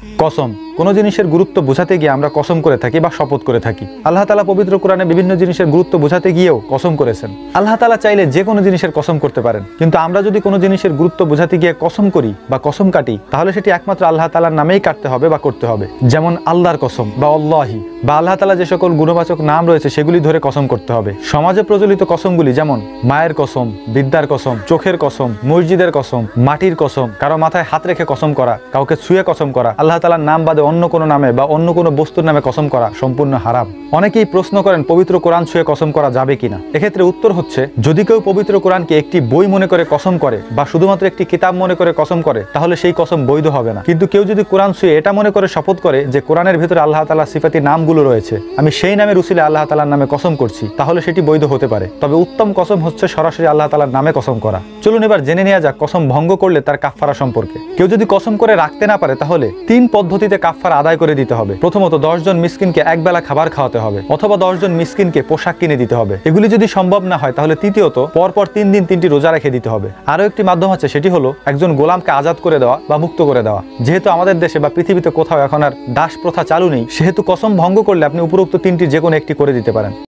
কসম, কোনো জিনিসের গুরুত্ব বোঝাতে গিয়ে আমরা কসম করে থাকি বা শপথ করে থাকি। আল্লাহ তাআলা পবিত্র কোরআনে বিভিন্ন জিনিসের গুরুত্ব বোঝাতে গিয়েও কসম করেছেন। আল্লাহ তাআলা চাইলে যে কোনো জিনিসের কসম করতে পারেন, কিন্তু আমরা যদি কোনো জিনিসের গুরুত্ব বোঝাতে গিয়ে কসম করি বা কসম কাটি, তাহলে সেটি একমাত্র আল্লাহ তাআলার নামেই কাটতে হবে বা করতে হবে। যেমন আল্লাহর কসম বা আল্লাহি, বা আল্লাহ তাআলা যে সকল গুণবাচক নাম রয়েছে সেগুলি ধরে কসম করতে হবে। সমাজে প্রচলিত কসমগুলি যেমন মায়ের কসম, বিদ্যার কসম, চোখের কসম, মসজিদের কসম, মাটির কসম, কারো মাথায় হাত রেখে কসম করা, কাউকে ছুঁয়ে কসম করা, আল্লাহ তাআলার নাম বাদে অন্য কোনো নামে বা অন্য কোনো বস্তুর নামে কসম করা সম্পূর্ণ হারাম। অনেকেই প্রশ্ন করেন পবিত্র কোরআন ছুঁয়ে কসম করা যাবে কিনা। এক্ষেত্রে উত্তর হচ্ছে, যদি কেউ পবিত্র কোরআনকে একটি বই মনে করে কসম করে বা শুধুমাত্র একটি কিতাব মনে করে কসম করে, তাহলে সেই কসম বৈধ হবে না। কিন্তু কেউ যদি কোরআন ছুঁয়ে এটা মনে করে শপথ করে যে কোরআনের ভিতরে আল্লাহ তাআলার সিফাতি নামগুলো রয়েছে, আমি সেই নামের উসিলে আল্লাহ তাআলার নামে কসম করছি, তাহলে সেটি বৈধ হতে পারে। তবে উত্তম কসম হচ্ছে সরাসরি আল্লাহ তাআলার নামে কসম করা। চলুন এবার জেনে নেওয়া যাক কসম ভঙ্গ করলে তার কাফফারা সম্পর্কে। কেউ যদি কসম করে রাখতে না পারে, তাহলে 3 পদ্ধতিতে কাফফারা আদায় করে দিতে হবে। প্রথমত, 10 জন মিসকিনকে একবেলা খাবার খাওয়াতে হবে, অথবা 10 জন মিসকিনকে পোশাক কিনে দিতে হবে। এগুলি যদি সম্ভব না হয়, তাহলে তৃতীয়ত, পরপর 3 দিন 3টি রোজা রেখে দিতে হবে। আরো একটি মাধ্যম আছে, সেটি হলো একজন গোলামকে আজাদ করে দেওয়া বা মুক্ত করে দেওয়া। যেহেতু আমাদের দেশে বা পৃথিবীতে কোথাও এখন আর দাস প্রথা চালু নেই, সেহেতু কসম ভঙ্গ করলে আপনি উপরোক্ত 3টির যে কোনো একটি করে দিতে পারেন।